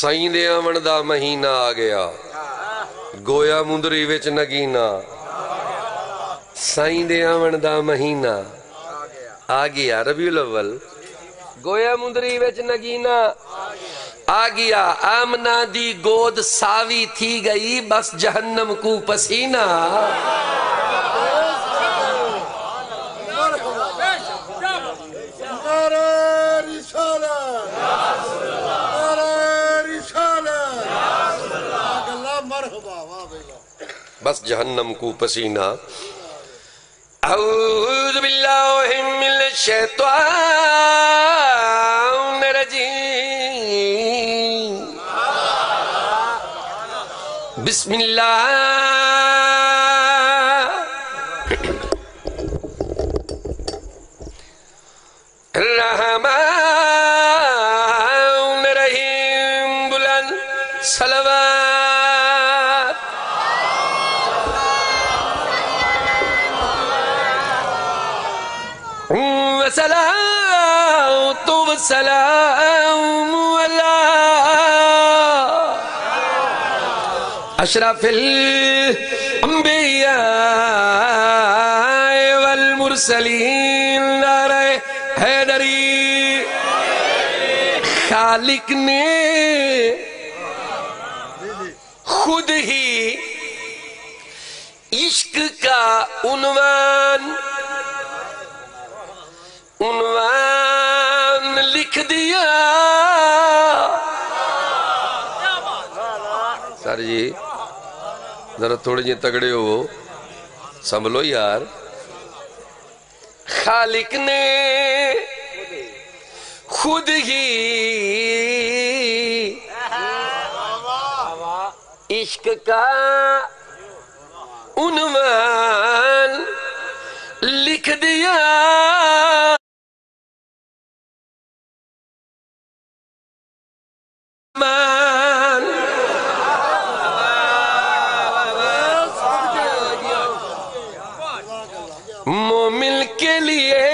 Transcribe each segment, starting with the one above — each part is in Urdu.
سائیں دے آمن دا مہینہ آ گیا گویا مندری وچ نگینا سائیں دے آمن دا مہینہ آ گیا ربیع الاول گویا مندری وچ نگینا آ گیا آمنہ دی گود ساوی تھی گئی بس جہنم کو پسینہ بس جہنم کو پسینہ اعوذ باللہ من الشیطان الرجیم بسم اللہ الرحمن الرحیم بلند صلوات وصلاة والسلام على أشرف الأنبياء والمرسلين نعرہ حیدری خالق نے خود ہی عشق کا عنوان لکھ دیا سر جی ذرا تھوڑے جی تگڑے ہو سنبھلو یار خالق نے خود ہی عشق کا عنوان لکھ دیا مومن کے لیے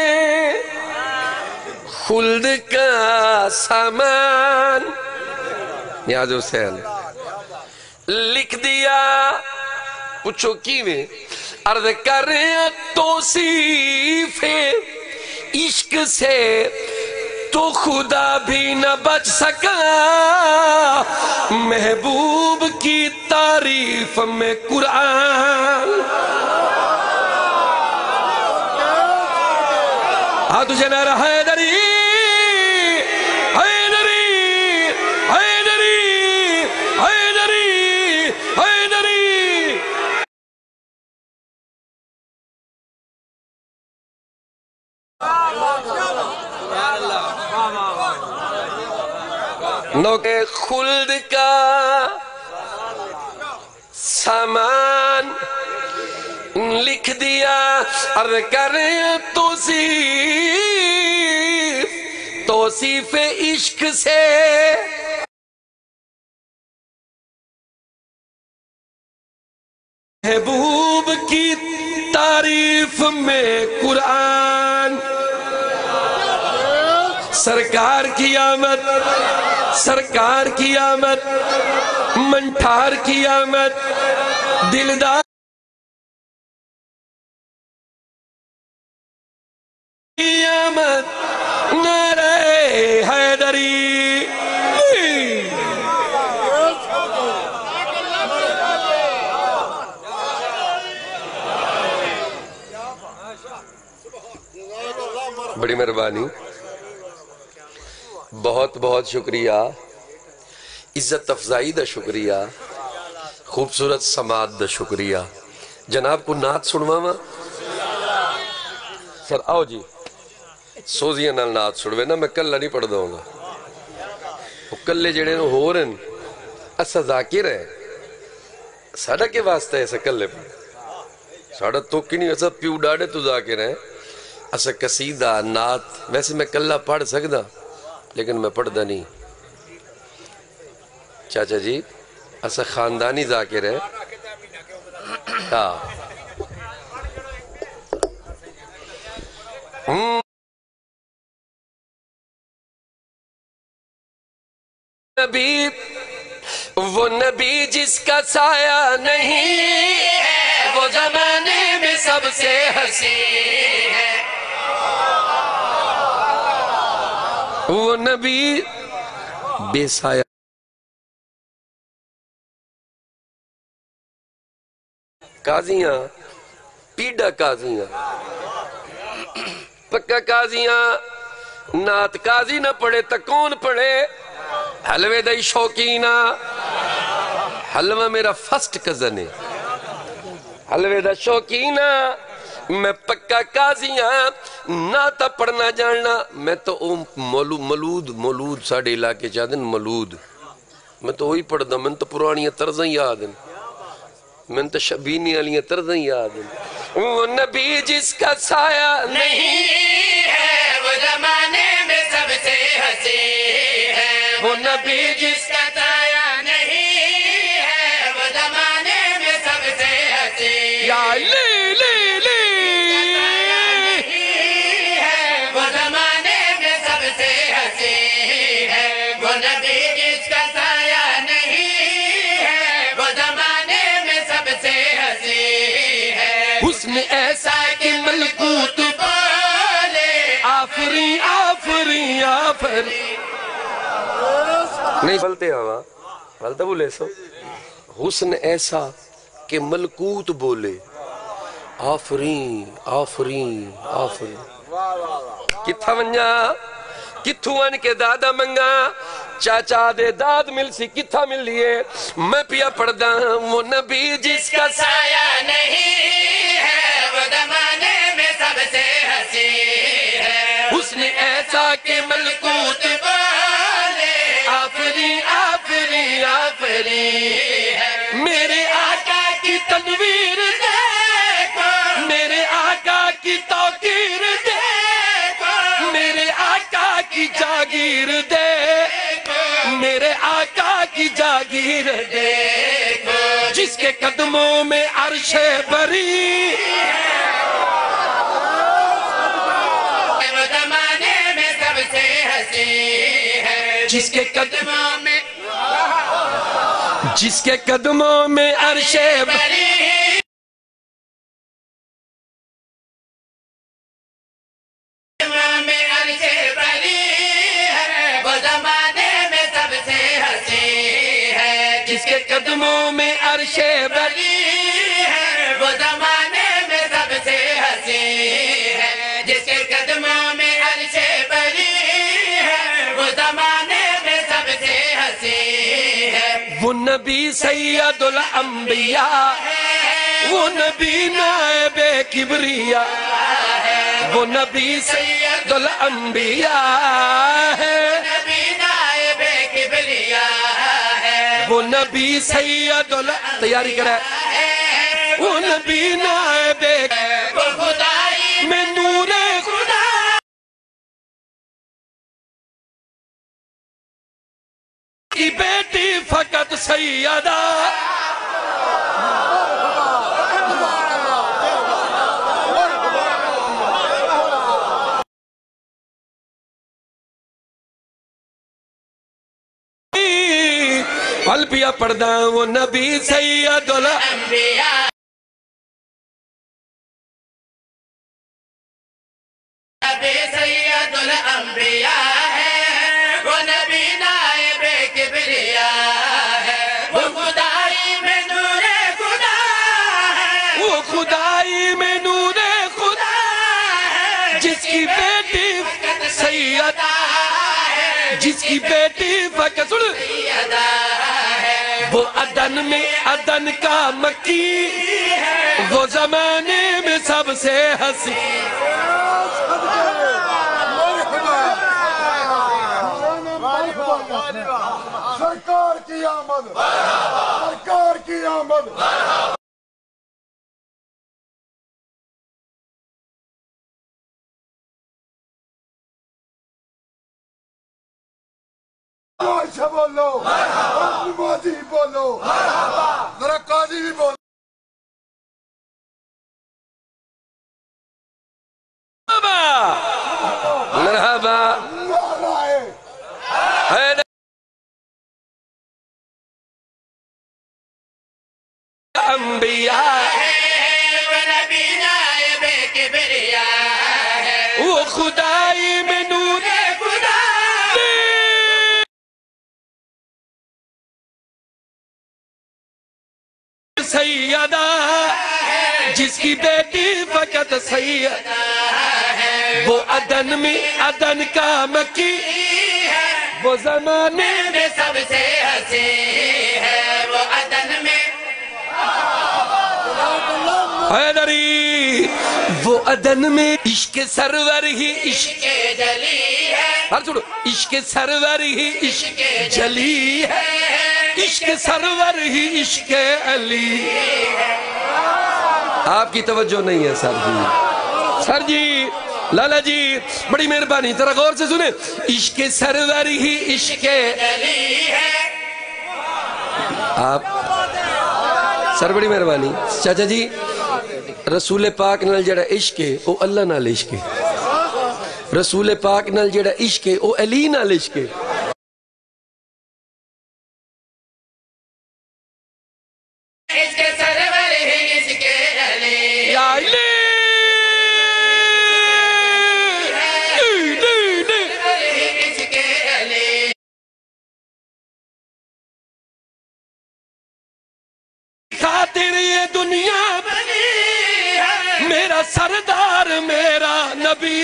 خلد کا سامان نیاز حسین لکھ دیا پوچھو کی میں عرض کر توصیف عشق سے تو خدا بھی نہ بچ سکا محبوب کی تعریف میں قرآن تجھے نعرہ حیدری حیدری حیدری حیدری حیدری نوکے خلد کا سامان لکھ دیا عرض کر توصیف عشق سے محبوب کی تعریف میں قرآن سرکار کی آمد سرکار کی آمد منٹھار کی آمد دلدار کی آمد نعرہ حیدری بڑی مہربانی بہت بہت شکریہ عزت افزائی دا شکریہ خوبصورت سماعت دا شکریہ جناب کو نعت سنواما سر آؤ جی سوزیاں نال نعت سنوے نا میں کلہ نہیں پڑھ دوں گا کلے جڑے نو ہو رہن اسا ذاکر ہے ساڑھا کے واسطہ ہے اسا کلے پر ساڑھا تو کی نہیں اسا پیو ڈاڑے تو ذاکر ہے اسا قصیدہ نعت ویسے میں کلہ پڑھ سکتا لیکن میں پڑھ دا نہیں چاچا جی اسا خاندانی ذاکر ہے نبی جس کا سایہ نہیں ہے، وہ زمانے میں سب سے حسین ہے۔ وہ نبی بے سایہ، قاضیاں پیڈا قاضیاں پکا قاضیاں نات قاضی نہ پڑھے تو کون پڑھے؟ حلوے دائی شوقینہ، حلوہ میرا فرسٹ کزن ہے، حلوے دا شوقینہ، میں پکا قاضیاں ناتا پڑھنا جاننا، میں تو مولود ساڑھے علاقے چاہدن مولود، میں تو وہی پڑھ دا، میں تو پرانیاں طرزیں یاد ہیں، میں تو شبینی علیاں طرزیں یاد ہیں۔ وہ نبی جس کا سایہ نہیں ہے، وہ زمانے میں سب سے حسین ہے۔ وہ نبی جس کا سایہ نہیں ہے، وہ زمانے میں سب سے حسین یا لی لی لی، وہ زمانے میں سب سے حسین ہے۔ وہ نبی جس کا سایہ نہیں ہے، وہ زمانے میں سب سے حسین ہے۔ حسن ایسا کہ ملکوت بولے آفرین آفرین آفرین، نہیں بلتے ہوا بلتا بولے سو، حسن ایسا کہ ملکوت بولے آفرین آفرین آفرین۔ کتھا ونجا کتھو ان کے دادا منگا، چاچا دے داد مل سی کتھا مل لیے، میں پیا پڑھدا وہ نبی جس کا سایہ نہیں ہے، وہ زمانے میں سب سے حسین ہے۔ حسن ایسا کہ ملکوت بولے آفرین آفرین آفرین ہے۔ میرے آقا کی تنویر دیکھو، میرے آقا کی توقیر دیکھو، میرے آقا کی جاگیر دیکھو، میرے آقا کی جاگیر دیکھو، جس کے قدموں میں عرش بری وہ زمانے میں سب سے حسین ہے۔ جس کے قدموں میں، جس کے قدموں میں عرش بری میں عرش بری ہے، وہ زمانے میں سب سے حسین ہے۔ جس کے قدموں میں عرش بری ہے، وہ زمانے میں سب سے حسین ہے۔ جس کے قدموں میں عرش بری ہے، وہ زمانے میں سب سے حسین ہے۔ وہ نبی سید الانبیاء ہے، وہ نبی نائب کبریا، وہ نبی سید الانبیاء ہے، نبی نائب کبریا ہے۔ وہ نبی سید تیاری کرے، وہ نبی نائب وہ خدائی میں نور خدا کی بیٹی فقط سیدہ پھل پیا پردہ وہ نبی سید الانبیاء، نبی سید الانبیاء ہے، وہ نبی نائب کبریا ہے۔ وہ خدائی میں نور خدا ہے، وہ خدائی میں نور خدا ہے، جس کی بیٹی سیدہ ہے، جس کی بیٹی فقط سیدہ ہے۔ وہ عدن میں عدن کا مکی ہے، وہ زمانے میں سب سے حسین۔ سرکار کی آمد، سرکار کی آمد۔ عائشہ بولو، نمازی بولو، ذرا قاضی بھی بولو۔ مرحبا، نعرہ ہے وہ خدائی میں نور سیدہ جس کی بیٹی فقط سیدہ وہ عدن میں عدن کا مکی وہ زمانے میں سب سے ہنسی ہے وہ عدن میں حیدری وہ عدن میں عشق سرور ہی عشق جلی ہے ہر چھوڑو عشق سرور ہی عشق جلی ہے عشق سرور ہی عشق علی آپ کی توجہ نہیں ہے سر جی لالا جی بڑی مہربانی ذرا غور سے سنیں عشق سرور ہی عشق جلی ہے آپ سر بڑی مہربانی چاچا جی رسول پاک نال جڑا عشق ہے او اللہ نال عشق ہے رسول پاک نال جڑا عشق ہے او علی نال عشق ہے اس کے سرور ہی اس کے علی یا علی اس کے علی خاطر یہ دنیا میرا سردار میرا نبی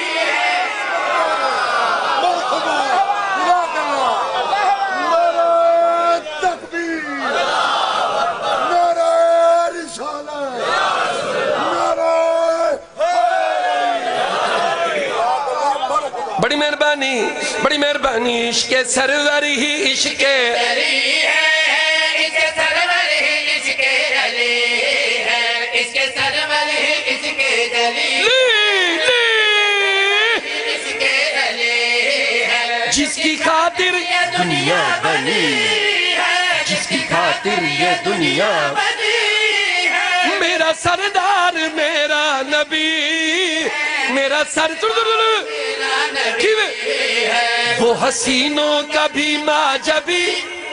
بڑی مہربانی عشق سرور ہی عشق علی ہے اس کے سرور ہی اس کے علی ہے اس کے سرور ہی اس کے علی اس کے علی ہے جس کی خاطر یہ دنیا بنی جس کی خاطر یہ دنیا میرا سردار میرا نبی میرا سر وہ حسینوں کا بھی معجبی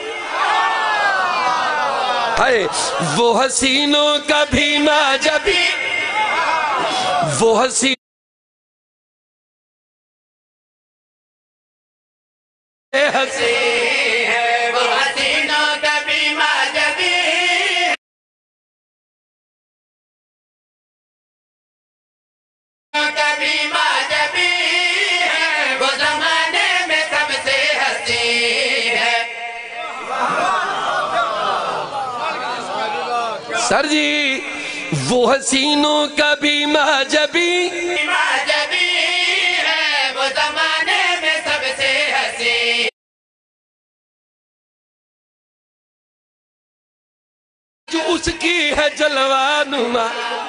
وہ حسینوں کا بھی معجبی وہ حسین وہ حسینوں کا بھی معجبی کبھی معجبی ہے وہ زمانے میں سب سے ہنسی ہے سر جی وہ حسینوں کا بھی معجبی معجبی ہے وہ زمانے میں سب سے ہنسی جو اس کی ہے جلوہ نما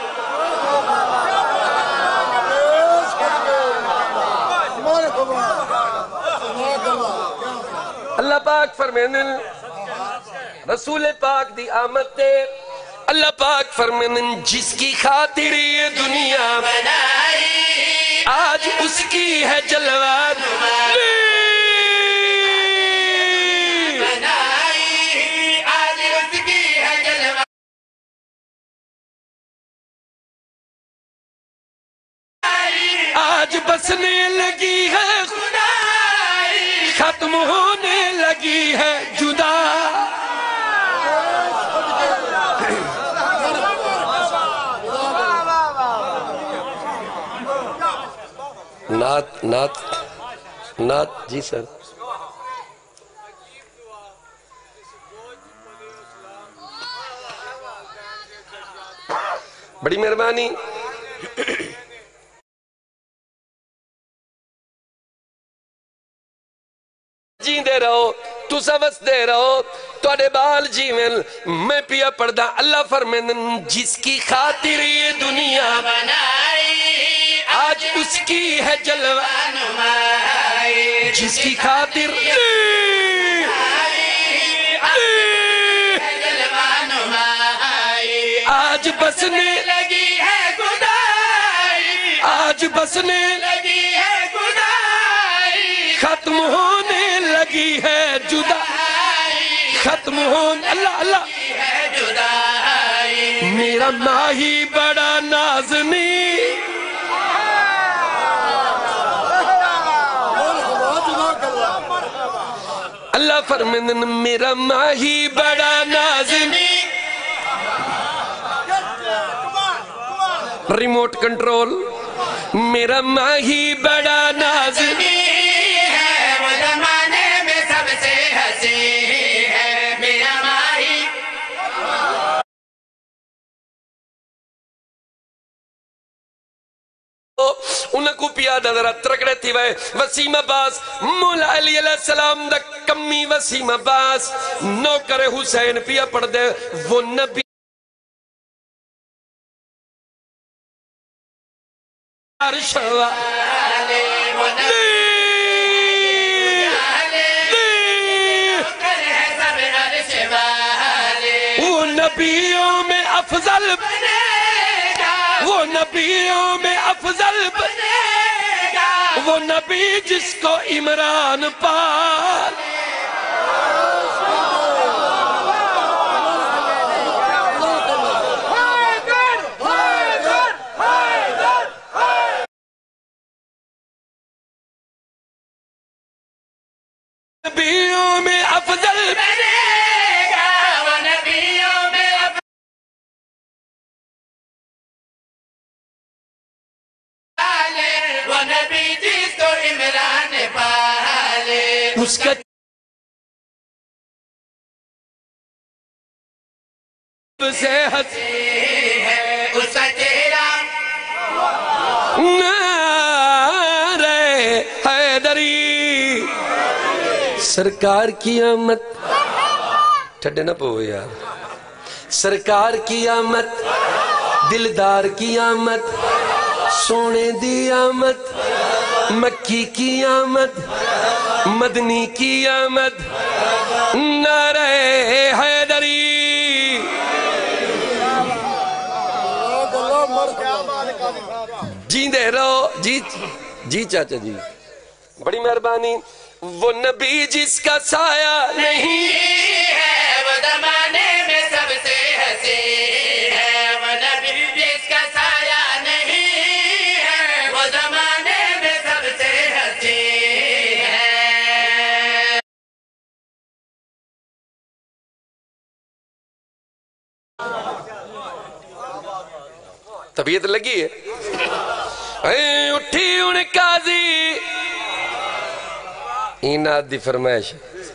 اللہ پاک فرمائن رسول پاک دی آمد تے اللہ پاک فرمائن جس کی خاطر یہ دنیا بنائی آج اس کی ہے جلوہ بنائی آج اس کی ہے جلوہ آج بسنے لگی ہے ختم ہونے لگی ہے جدا نعت جی سر بڑی مہربانی جیندے رہو تو سوس دے رہو توڑے بال جیون میں پیا پردہ اللہ فرمین جس کی خاطر یہ دنیا بنائی آج اس کی ہے جلوہ نمائی جس کی خاطر جلوہ نمائی آج بسنے لگی ہے خدائی آج بسنے لگی ہے خدائی ختم ہونے لگی ہے جدا ختم ہونے اللہ ہے جدائی میرا ماہی بڑا نازنی فرمندن میرا ماہی بڑا نازنی ریموٹ کنٹرول میرا ماہی بڑا نازنی ہے وہ زمانے میں سب سے حسین ہے میرا ماہی انہاں کو پیادہ ذرا ترکڑے تھی وے وسیم عباس مولا علی علیہ السلام دا کمی وسیم عباس نوکر حسین پیا پڑھ دے وہ نبی عرشوا وہ نبیوں میں افضل وہ نبیوں میں افضل وہ نبی جس کو عمران پال نبیوں میں افضل وہ نبی جس کو عمران پالے اس کا صحت ہے اس کا چہرہ نعرہ حیدری سرکار کی آمد ٹھڈے نہ پو یار سرکار کی آمد دلدار کی آمد سونے دی آمد مکی کی آمد مدنی کی آمد نعرہ حیدری جیندے رہو جی چاچا جی بڑی مہربانی وہ نبی جس کا سایہ نہیں ہے وہ زمانے میں سب سے حسین ہے وہ نبی جس کا سایہ نہیں ہے وہ زمانے میں سب سے حسین ہے طبیعت لگی ہے اٹھی ان قاضی اینات دی فرمائش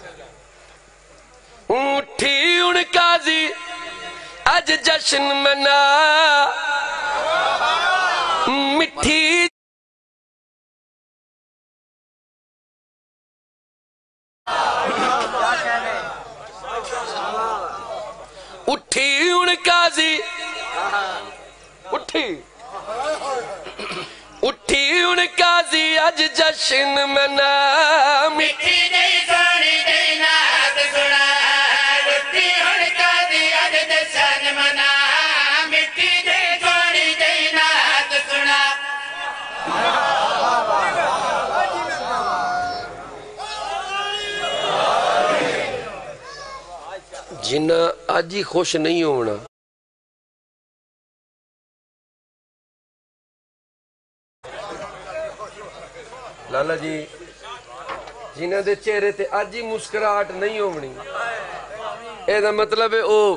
اٹھی ان قاضی اج جشن منا مٹھی اٹھی ان قاضی اٹھی ان قاضی اج جشن منا مٹھی نہیں سونی دی نات سنا اٹھی ان قاضی اج جشن منا مٹھی نہیں سونی دی نات سنا جنہ آج ہی خوش نہیں ہونا لالا جی جنہ دے چہرے تے آج ہی مسکراہٹ نہیں ہونی اے دا مطلب ہے او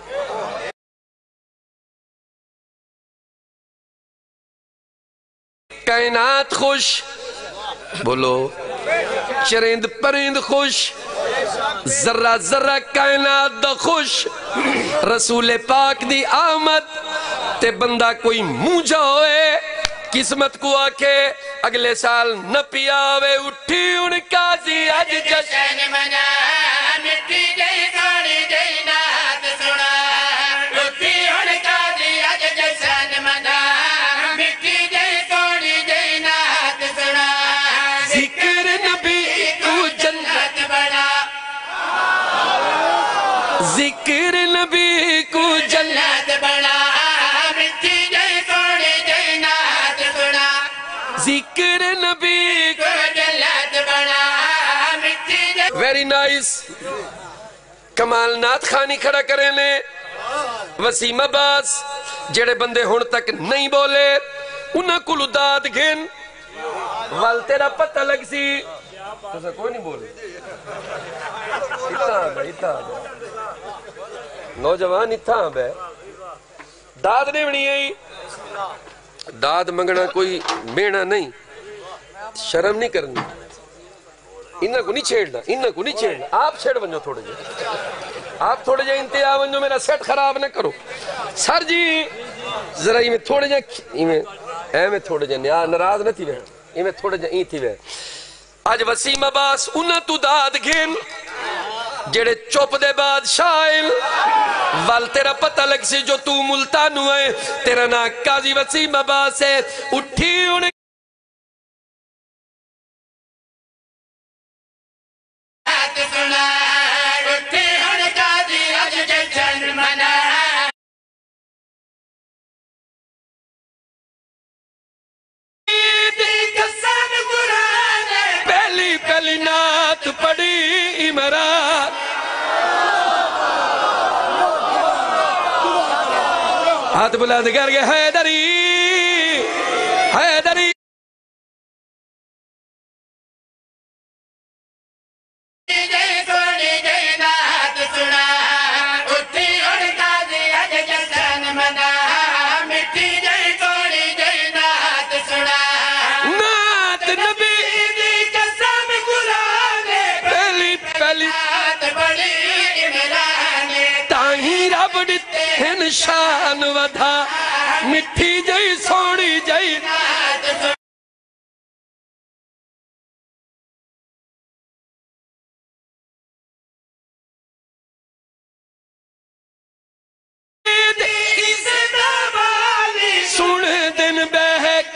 کائنات خوش بولو چرند پرند خوش ذرہ ذرہ کائنات دا خوش رسول پاک دی آمد تے بندہ کوئی موجہ ہوئے قسمت کو آکے اگلے سال نہ پیاوے اٹھی ان قاضی اج جشن منا مٹھی گئی سونی دی نات سنا اٹھی ان قاضی اج جشن منا مٹھی گئی سونی دی نات سنا ذکر نبی کو جنت بنا ذکر نبی کو جنت بنا مٹھی گئی سونی دی نات سنا ذکر نبی کو جنت بنا مٹھی گئی ویری نائس کمال نات خانی کھڑا کریں لے وسیم عباس جڑے بندے ہون تک نہیں بولے انہاں کو لداد گھن وال تیرا پتہ لگ سی تو سے کوئی نہیں بولے اتنا نوجوان اتنا بے داد نے بنی ہے داد منگنا کوئی بینا نہیں شرم نہیں کرنی انہاں کو نہیں چھیڑنا آپ چھیڑ بنجو تھوڑے جائے آپ تھوڑے جائے انتہا بنجو میرا سیٹ خراب نہ کرو سر جی ذرا میں تھوڑے جائے میں تھوڑے جائے ناراض نہ تھی وے میں تھوڑے جائے تھی وے آج وسیم عباس انہاں تو داد گھن جڑے چوپ دے بعد شائل وال تیرا پتہ لگ سی جو تو ملتان ہوئے تیرا نا قاضی وسیم عباس ہے اٹھی انہیں پہلی نات پڑی عمران ہاتھ بلند کر کے حیدری شان ودھا مٹھی جئی سوڑی جئی سن دن بہک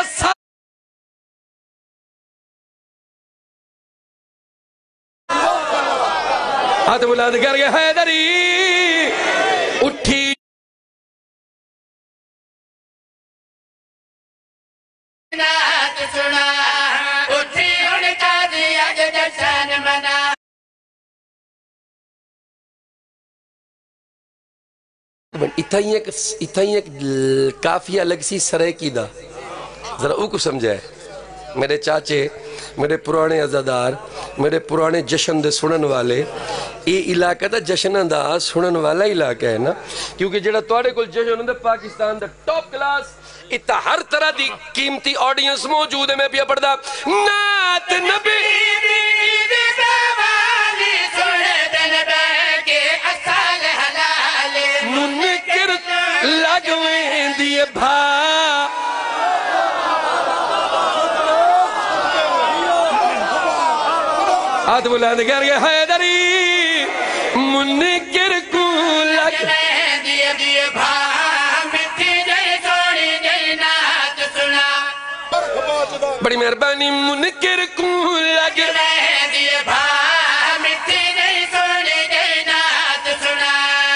ہاتھ بلند کر کے حیدری اٹھی اتھائی ایک کافیہ لگ سی سریکی دا ذرا او کو سمجھائے میرے چاچے میرے پرانے عزادار میرے پرانے جشن دے سنن والے یہ علاقہ دا جشن دا سنن والا علاقہ ہے نا کیونکہ جڑا توڑے کل جشن دے پاکستان دا ٹاپ کلاس اتنا ہر طرح دی قیمتی آڈینس موجود ہے میں بھی پڑھدا نات نبی منکر لگویں دیئے بھا ہاتھ بلند کر کے حیدری منکر کو لگویں دیئے بھا بڑی مہربانی منکر کو لگے دیئے بھا مٹی نہیں سوڑی گئی نات سنا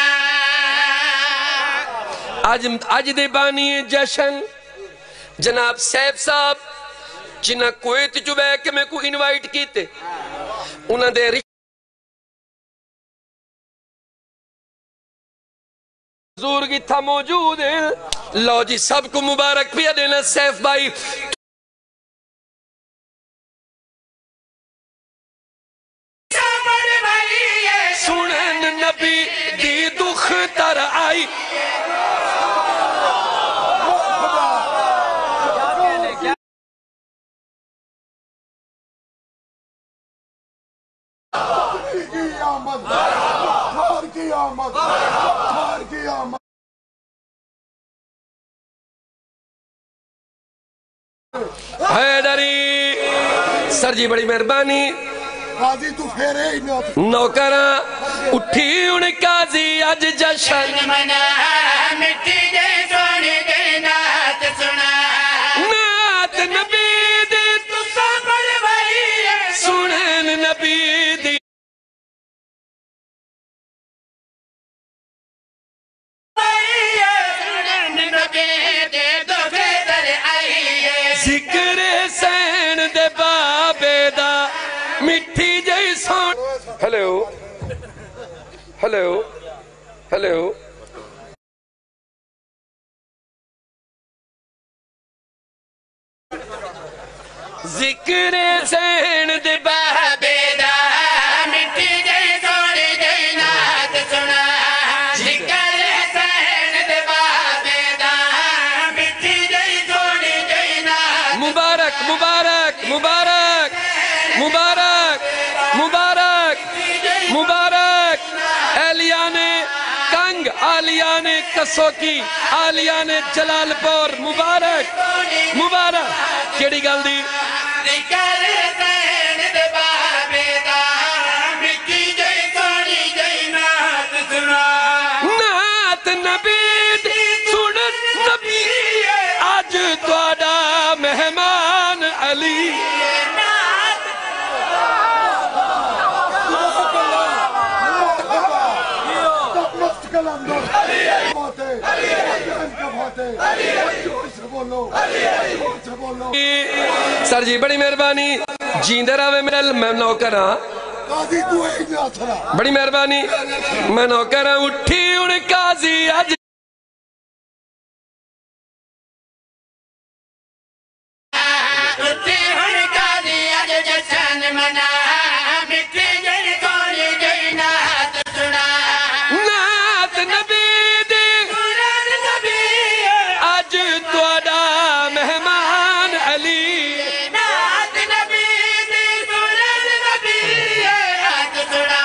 آج دے بانی جشن جناب سیف صاحب جنہ کویت جو بے کہ میں کو انوائٹ کیتے انہ دے حضور کی تھا موجود ہے لو جی سب کو مبارک پیا دینا سیف بھائی سنن نبی دی دختر آئی حیدری سر جی بڑی مہربانی قاضی تو پھیرے ہی نوکرہ اٹھی ان قاضی آج جشن منا مٹی جے سونی دے نات سنا نات نبی دی تو سامڑ بھائی سنن نبی دی سنن نبی دی دو فیدر آئیے ذکر سین دے بابے دا مٹھی جئی سون ہیلو ہیلو ہیلو ذکر زین دے بابے دا مٹی جئی سوڑی جئی نات سنا ذکر زین دے بابے دا مٹی جئی سوڑی جئی نات مبارک مبارک مبارک مبارک مبارک مبارک اہلیان کنگ آلیان کسوکی آلیان جلال پور مبارک مبارک کیڑی گل دی ذکر زین دے بابے دا مٹی جئی سوڑی جئی نات سنا نات نبی دی سنت نبی آج تواڈا مہمان علی سر جی بڑی مہربانی جیندے راوے مل میں نوکر ہاں قاضی تو ہی نہ تھرا بڑی مہربانی میں نوکر ہاں اٹھی ان قاضی اج اٹھی ہن قاضی اج جشن منا مٹی جئی سوڑی جئی نات سنا نات نبی دی سنت نبی اج تواڈا مہمان علی نات نبی دی سنت نبی نات سنا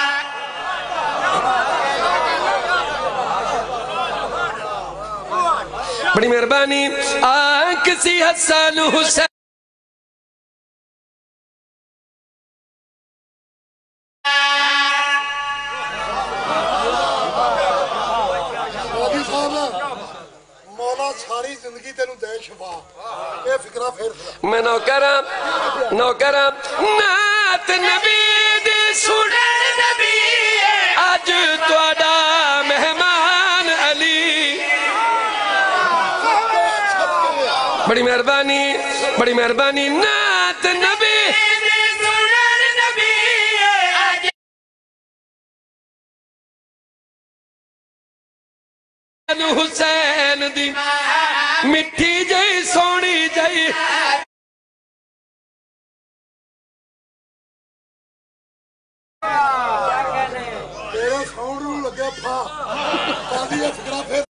بڑی مہربانی آنکھ سی حسن حسین قاضی صاحب مولا ساری زندگی تینوں دے شفا اے فکرہ پھر میں نوکر ہاں نات نبی دی سنت نبی اج تواڈا مہمان علی بڑی مہربانی نات نبی سنت نبی اج حسین دی مٹھی جئی سونی جئی تیرے ساؤنڈ نوں لگا پھا قاضی اے فکرہ پھر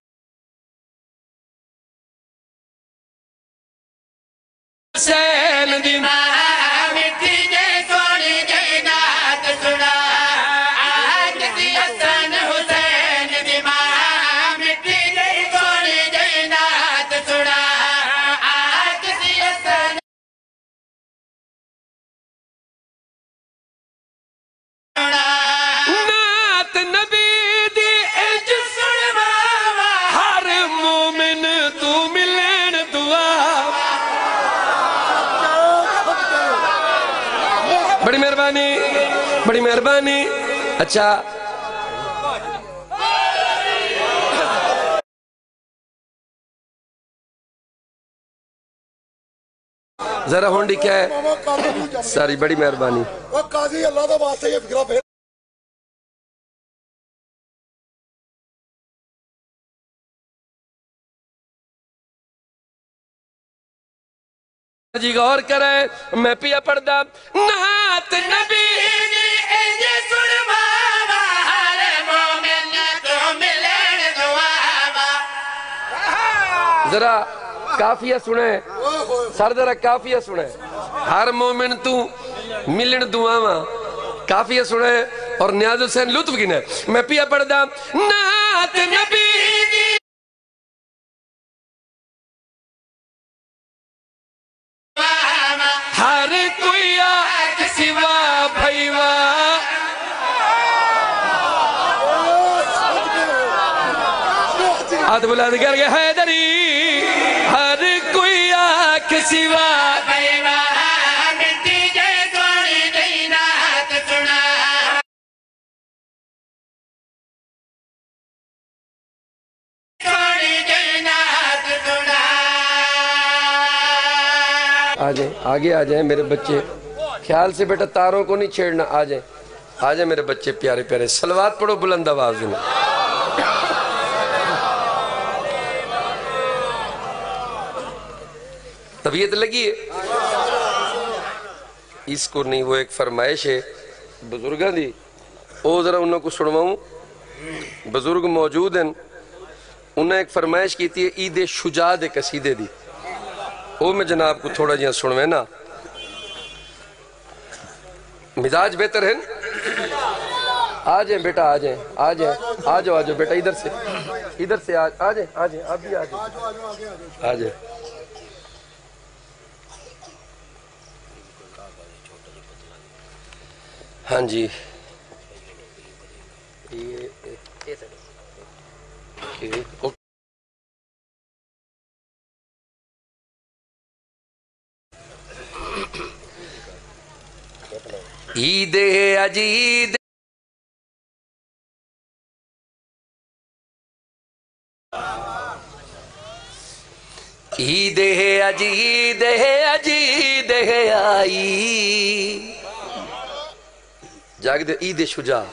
حسین دی مٹی جئی سوڑی جئی نات سنا آج دی حسن حسین دی مٹی جئی سوڑی جئی نات سنا آج دی حسن نات نبی دی اج سنواوا ہر مومن تو ملین دعا بڑی مہربانی اچھا ذرا ہونڈی کیا ہے ماما قاضی نوں جا ساری بڑی مہربانی او قاضی اللہ دا واسطے یہ فکرہ پھر جی غور کریں میں پیا پڑھدا نات نبی اج سنواوا ہر مومن تو ملن دعاوا ذرا کافیہ سنیں اوئے ہوئے سر ذرا کافیہ سنیں ہر مومن تو ملن دعاواں کافیہ سنیں اور نیاز حسین لطف گنے میں پیا پڑھدا نات نبی ہر کوئی آج سوا بھائیوا ہاتھ بلند کر کے حیدری ہر کوئی آنکھ سوا بھائیوا مٹی جئی سوڑی جئی نات سنا سوڑی جئی نات سنا آجائیں آگے آجائیں میرے بچے خیال سے بیٹا تاروں کو نہیں چھیڑنا آجائیں آجائیں میرے بچے پیارے پیارے صلوات پڑھو بلند آواز میں طبیعت لگی ہے اس کو نہیں، وہ ایک فرمائش ہے بزرگاں دی، او ذرا انہوں کو سنواؤں. بزرگ موجود ہیں، انہیں ایک فرمائش کی تھی عید شجاع دے قصیدے دی، او میں جناب کو تھوڑا جہاں سنویں نا. مزاج بہتر ہے؟ آ جائیں بیٹا، آ جائیں، آ جائیں، آ جاؤ، آ جاؤ بیٹا، ادھر سے آ جائیں، آ جائیں، آپ بھی آ جائیں، آ جائیں. ہاں جی، عید ہے اج عید، عید ہے اج عید ہے اج عید ہے آئی. جاگ دے عید شجاع،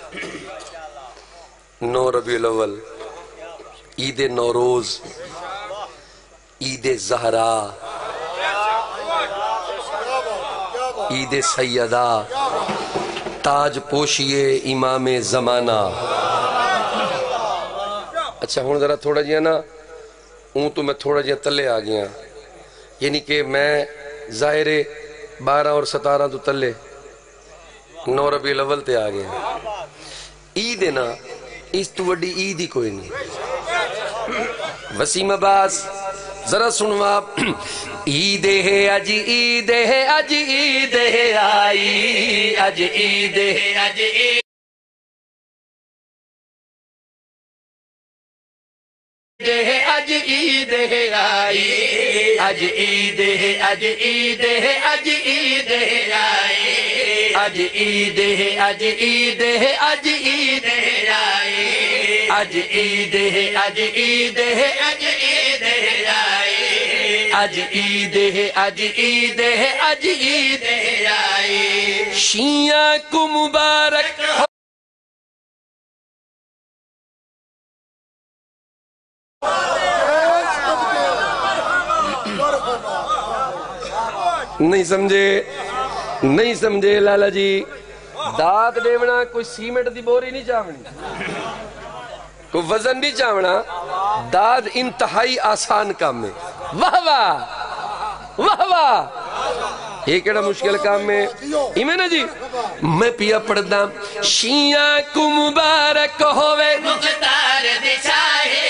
9 ربیع الاول، عید نوروز، عید زہرا، عید سیدہ، تاج پوشیے امام زمانہ. اچھا ہوں ذرا تھوڑا جیا نا، تو میں تھوڑا جیا تلے آ گیا، یعنی کہ میں ظاہر 12 اور 17 تو تلے 9 ربیع الاول تے آ گیا. عید ہے نا، اس تو وڈی عید ہی کوئی نہیں. وسیم عباس ذرا سنوا، عید ہے اج عید ہے اج عید ہے آئی، اج عید ہے اج عید ہے اج عید ہے آئی، اج عید ہے اج عید ہے اج عید ہے آئی، اج عید ہے اج عید ہے اج عید ہے آئی، اج عید ہے اج عید ہے اج عید ہے آئی، اج عید ہے اج عید ہے اج عید ہے آئی. شیعہ کو مبارک ہو، نہیں سمجھے، نہیں سمجھے لالا جی. داد دیونا کوئی سیمنٹ دی بوری نہیں چاہونی، کوئی وزن نہیں چاہونا. داد انتہائی آسان کام ہے. واہ واہ واہ واہ، یہ کیڑا مشکل کام میں ایمیں نا جی. میں پیا پڑھدا، شیعہ کو مبارک ہوئے مختار دے چاہے،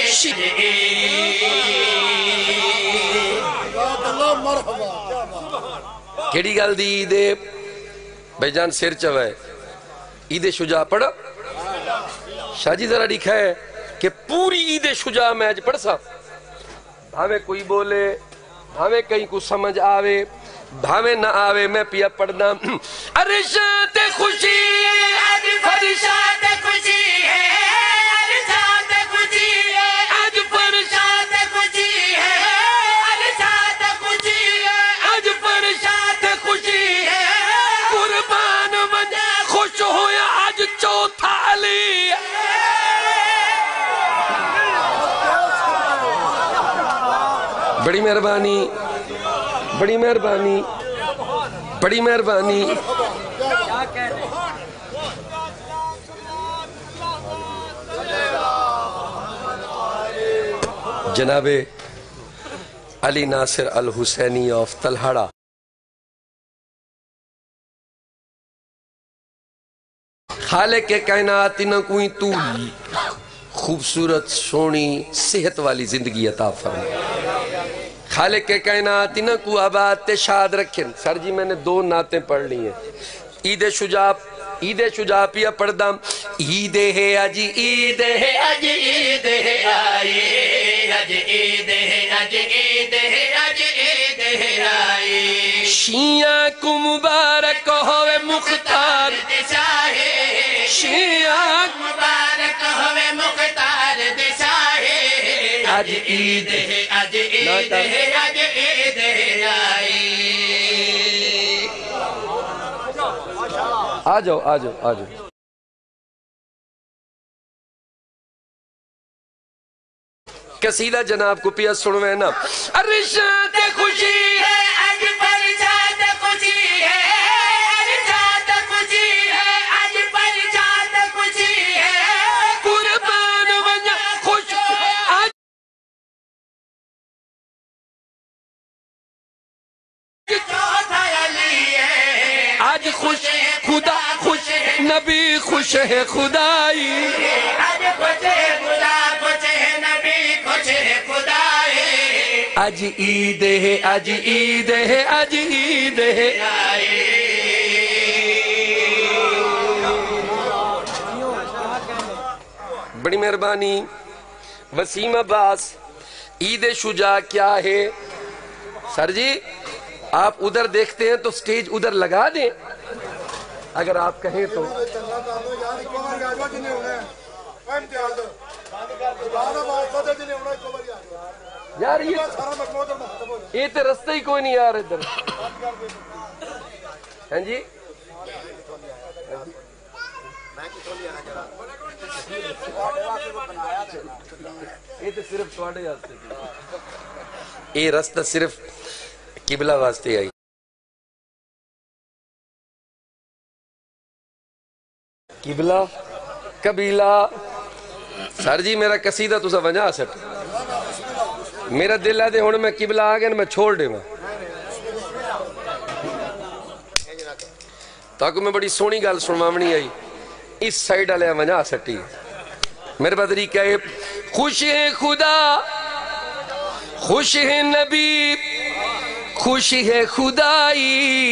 کیڑی گل دی عید بھائی جان سر چوائے عید شجاع پڑھ. شاہ جی ذرا لکھا ہے کہ پوری عید شجاع میں آج پڑھ سا، بھاوے کوئی بولے، بھاوے کہیں کو سمجھ آوے، بھاوے نہ آوے، میں پیا پڑھنا. ارشاد خوشی آج فرشاد خوشی ہے، ارشاد خوشی ہے آج فرشاد خوشی ہے، ارشاد خوشی ہے آج فرشاد خوشی ہے. قربان من خوش ہویا آج چوتھا علی. بڑی مہربانی، بڑی مہربانی، بڑی مہربانی. جناب علی ناصر الحسینی آف تلہاڑا، خالق کائنات نہ کوئی تو خوبصورت سونی صحت والی زندگی عطا فرمائے. خالق کائنات نہ کو آباد تے شاد رکھیں. سر جی میں نے 2 نعتیں پڑھ لی ہیں. عید شجاع، عید شجاع پیا پڑھدام. عید ہے اج عید ہے اج عید ہے آئی، اج عید ہے اج عید ہے اج عید ہے آئی. شیعہ کو مبارک ہوئے مختار دے چاہے، شیعہ کو مبارک ہوئے مختار دے چاہے. اج عید ہے اج عید ہے اج عید ہے آئی. آ جاؤ آ جاؤ آ جاؤ. قصیدہ جناب کو پیا سنویں نا. ارشاد خوشی ہے آج فرشاد خوشی ہے، آج خوش خدا خوش نبی خوش ہے خدائی آج خوش ہے خدا خوش ہے نبی خوش ہے خدائی آج عید ہے آج عید ہے آج عید ہے بڑی مہربانی وسیم عباس عید شجاع کیا ہے سر جی آپ ادھر دیکھتے ہیں تو سٹیج ادھر لگا دیں اگر آپ کہیں تو یار یہ تو رستہ ہی کوئی نہیں یار ادھر ہاں جی یہ تو صرف تھوڑے واسطے یہ رستہ صرف قبلہ واسطے آئی قبلہ قبیلہ سر جی میرا قصیدہ تو سا ونجا سٹ میرا دل ہے دے ہونے میں قبلہ آگئے میں چھوڑ دے میں تاکہ میں بڑی سونی گال سنمامنی آئی اس سائیڈ آلے ونجا سٹی میرے بدری کہے خوش ہے خدا خوش ہے نبی خوش ہے خدائی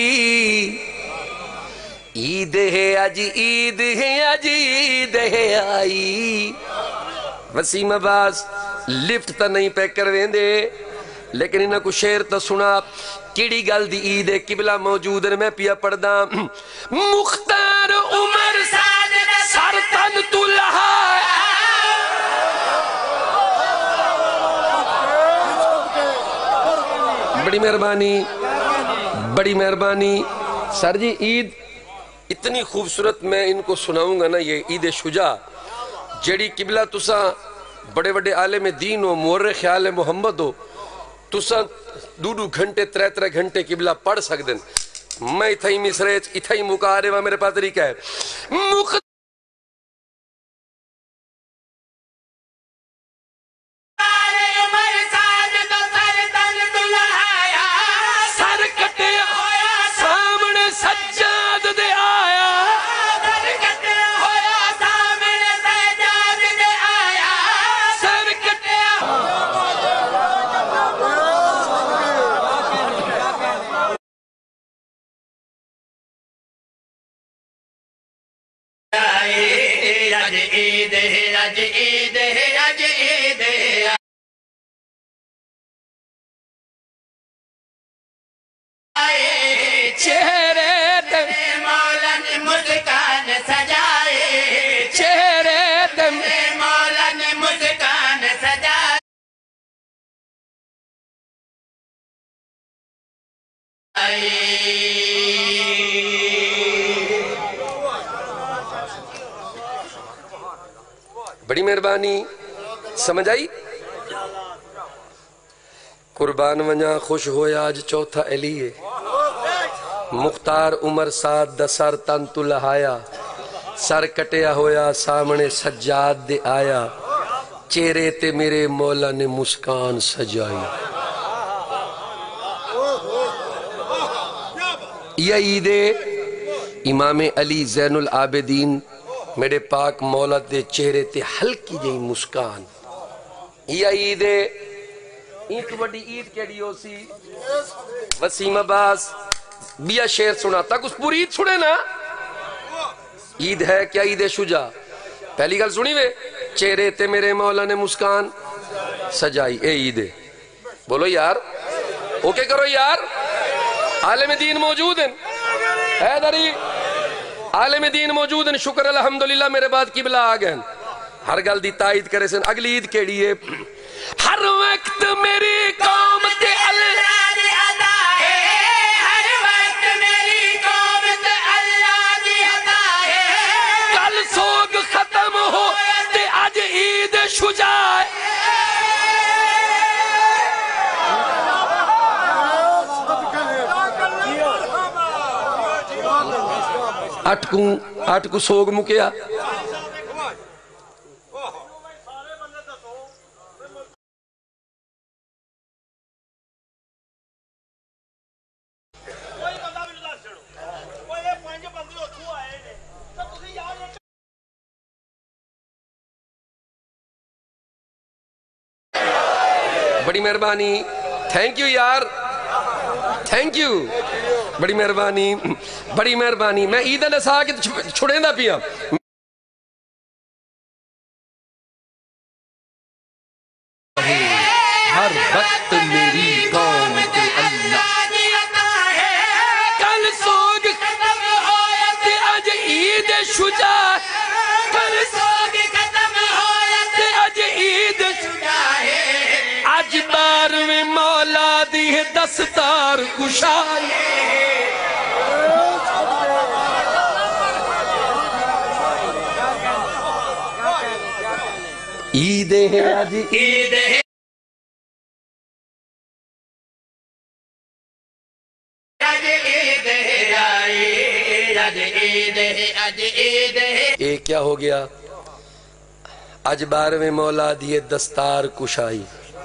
عید ہے آج عید ہے آج عید ہے آئی وسیم عباس لفٹ تا نہیں پہ کرویں دے لیکن انہاں کو شعر تا سنا کیڑی گل دی عید ہے قبلہ موجود ہے میں پیا پڑھدا مختار عمر سرطن طلحہ بڑی مہربانی بڑی مہربانی سر جی عید اتنی خوبصورت میں ان کو سناؤں گا نا یہ عید شجاع جیڑی قبلہ تسا بڑے بڑے عالم دین ہو مورخ خیال محمد ہو تسا دو گھنٹے ترے گھنٹے قبلہ پڑھ سکدن میں اتھائی مصرے اتھائی مکارے وہاں میرے پاس طریقہ ہے آج عید ہے آج عید ہے آج عید ہے چہرے دم مولا نے مسکان سجائے چہرے دم مولا نے مسکان سجائے بڑی مہربانی سمجھ آئی قربان ونجا خوش ہویا آج چوتھا علیے مختار عمر ساتھ دا سر تن تو لہایا سر کٹیا ہویا سامنے سجاد دے آیا چہرے تے میرے مولا نے مسکان سجائی یہ عید امام علی زین العابدین میرے پاک مولا دے چہرے تے ہلکی جئی مسکان یہ عید ایک بڑی عید کیڑی ہو سی وسیم عباس بیا شعر سنا تک اس پوری عید سنے نا عید ہے کیا عید شجاع پہلی گل سنی وے چہرے تے میرے مولا نے مسکان سجائی اے عید بولو یار اوکے کرو یار عالم دین موجود ہیں حیدری عالم دین موجود ہیں شکر الحمدللہ میرے بعد قبلہ آگئے ہیں ہر گل دی تائید کرے سن اگلی عید کیڑی ہے ہر وقت میری قوم تے اللہ دی عطا ہے ہر وقت میری قوم تے اللہ دی عطا ہے کل سوگ ختم ہو تے آج عید شجاع اٹکوں سوگ مکیا بڑی مہربانی تھینک یو یار تھینک یو بڑی مہربانی بڑی مہربانی میں عید نسا کے چھڑیں دا پیا ہر وقت میری قوم تے اللہ کل سوگ ختم ہویا تے اج عید شجاع کل سوگ ختم ہویا تے اج عید شجاع اج بار میں مولا دی دستار کشائی عید ہے اج عید ہے یہ کیا ہو گیا اج بار میں مولا دیے دستار کشائی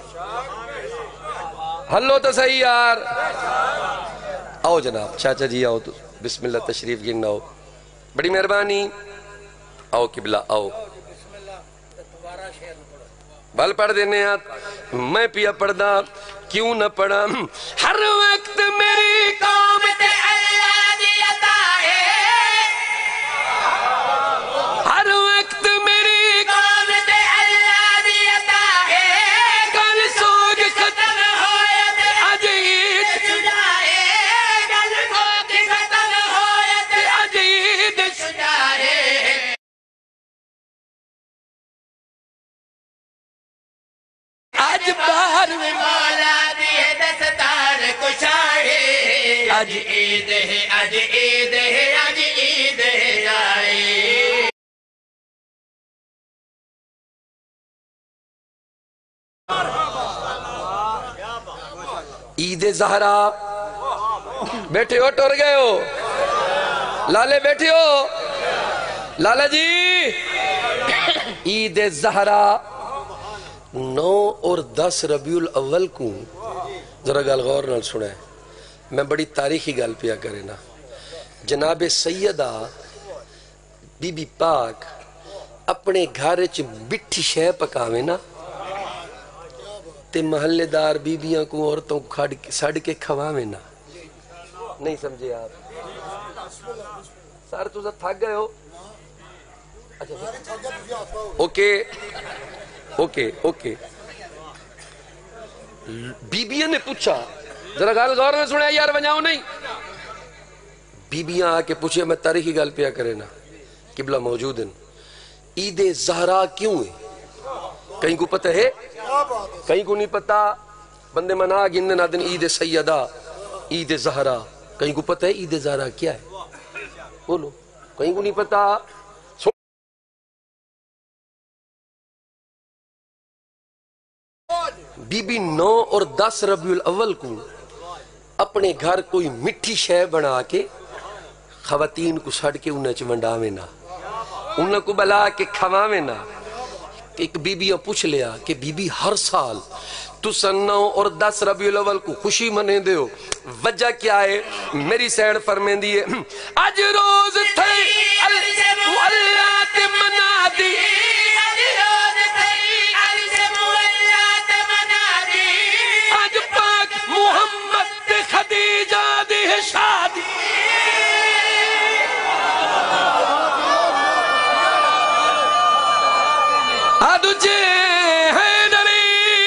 ہلو تو صحیح یار آؤ جناب چاچا جی آؤ تو بسم اللہ تشریف گرنا ہو بڑی مہربانی آؤ قبلہ آؤ بل پڑھ دینے آت میں پیا پڑھدا کیوں نہ پڑھا ہر وقت میری قوم تے اللہ دی عطا ہے ہر وقت میری قوم تے اللہ دی عطا ہے کل سوگ ختم ہویا تے اج عید شجاع ہے کل سوگ ختم ہویا تے اج عید شجاع ہے اج بار میں مولا دی دستار کشائی اج عید ہے اج عید ہے اج عید ہے آئی عید زہرا بیٹھے ہو ٹر گئے ہو لالے بیٹھے ہو لالا جی عید زہرا 9 اور 10 ربیع الاول کو ذرا گل غور نال سنا ہے میں بڑی تاریخی گل پیا کرے نا جناب سیدہ بی بی پاک اپنے گھر چ مٹھی شے پکاوے نا تے محلے دار بیبیاں کو عورتوں کو سڑ کے کھواوے نا نہیں سمجھے آپ سر تو تھک گئے ہو اوکے اوکے اوکے بیبیاں نے پوچھا ذرا گل غور میں سنیا یار ونجاؤ نہیں بیبیاں آ کے پوچھے میں تاریخی گل پیا کرے نا قبلہ موجود ہیں عید زہرا کیوں ہے کہیں کو پتہ ہے کہیں کو نہیں پتہ بندے منا گن دن عید سیدہ عید زہرا کہیں کو پتہ ہے عید زہرا کیا ہے بولو کہیں کو نہیں پتہ بی بی 9 اور 10 ربیع الاول کو اپنے گھر کوئی مٹھی شے بنا کے خواتین کو سڑ کے انہیں چونڈاوے نا انہیں کو بلا کے کھواوے نا ایک بی بیاں پوچھ لیا کہ بی بی ہر سال تو 9 اور 10 ربیع الاول کو خوشی منے دے ہو وجہ کیا ہے میری سیڑ فرمین دیئے آج روز تھے اللہ تے منا دی آج پاک محمد تے خدیجہ دی شادی آدھو جے ہے نری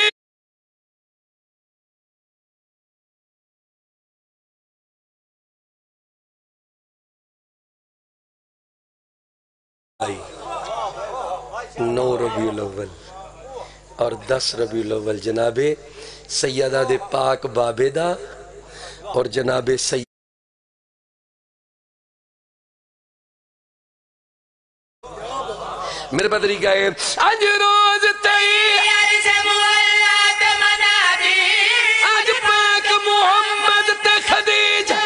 آئی 9 ربیع الاول اور 10 ربیع الاول جناب سیدہ دے پاک بابے دا اور جناب سیدہ میرے پا طریقہ ہے آج روز تی آج پاک محمد تے خدیجہ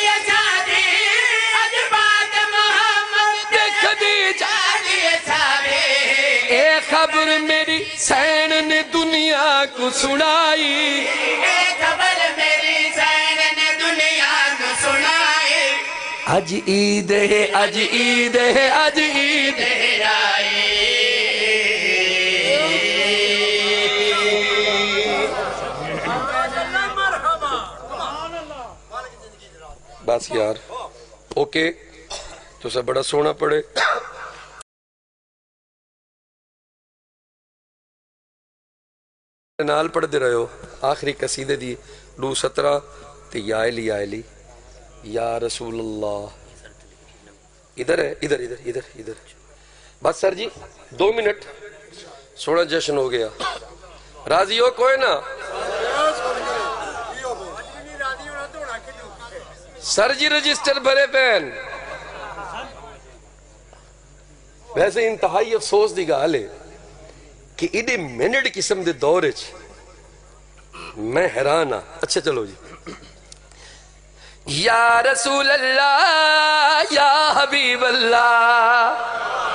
تے خدیجہ اے خبر میری سین نے دنیا کو سنائی اے خبر میری سین نے دنیا کو سنائی آج عید ہے آج عید ہے آج عید ہے بس یار اوکے تو سب بڑا سونا پڑے نال پڑھ دے رہے ہو آخری قصیدے دی 2:17 تے یا علی یا رسول اللہ ادھر ہے ادھر بس سر جی 2 منٹ سونا جشن ہو گیا راضی ہو کوئی نا سر جی رجسٹر بھرے پین ویسے انتہائی افسوس دی گال ہے کہ ایڈے منٹ قسم دے دور میں حیران ہاں اچھا چلو جی یا رسول اللہ یا حبیب اللہ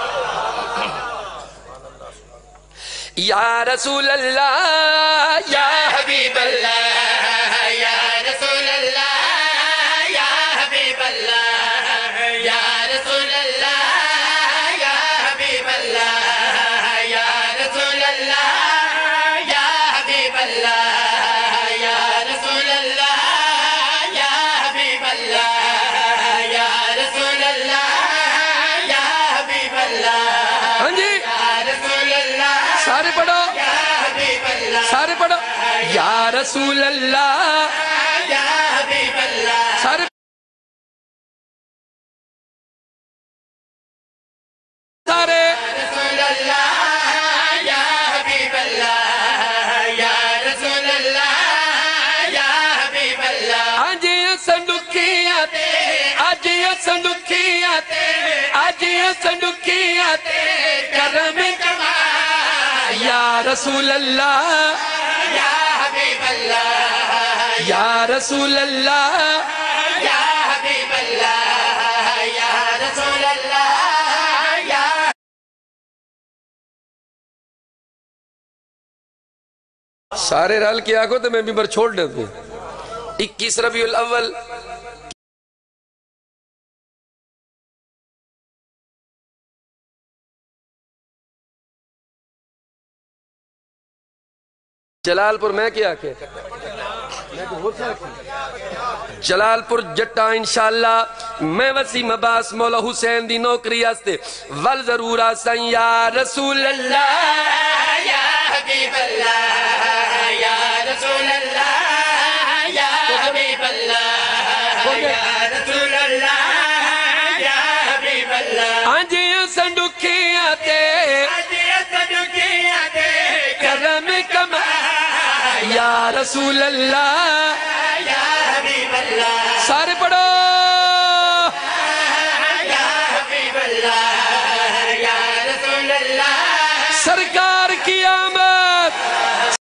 یا رسول اللہ یا حبیب اللہ یا رسول اللہ یا حبیب اللہ یا رسول اللہ یا حبیب اللہ یا رسول اللہ یا حبیب اللہ یا رسول اللہ یا حبیب اللہ یا رسول اللہ یا حبیب اللہ ہاں جی یا رسول اللہ سارے پڑھو یا حبیب اللہ سارے پڑھو یا رسول اللہ یا حبیب اللہ سارے سارے رسول اللہ یا حبیب اللہ یا رسول اللہ یا حبیب اللہ آج سنڈکیاں آج سنڈکیاں آج سنڈکیاں کرم یا رسول اللہ یا حبیب اللہ یا رسول اللہ یا حبیب اللہ یا رسول اللہ یا سارے رل کے آگو تو میں بھی بر چھوڑ دیتا ہوں 21 ربیع الاول جلال پور میں کیا کہ جلال پور جٹا انشاءاللہ میں وسیم عباس مولا حسین دی نوکری آستے ول ضرور آسان یا رسول اللہ یا حبیب اللہ یا رسول اللہ یا حبیب اللہ یا رسول اللہ یا حبیب اللہ آنجی سنڈکیاں تے کرم کما یا رسول اللہ یا حبیب اللہ سارے پڑھو یا حبیب اللہ یا رسول اللہ سرکار کی آمد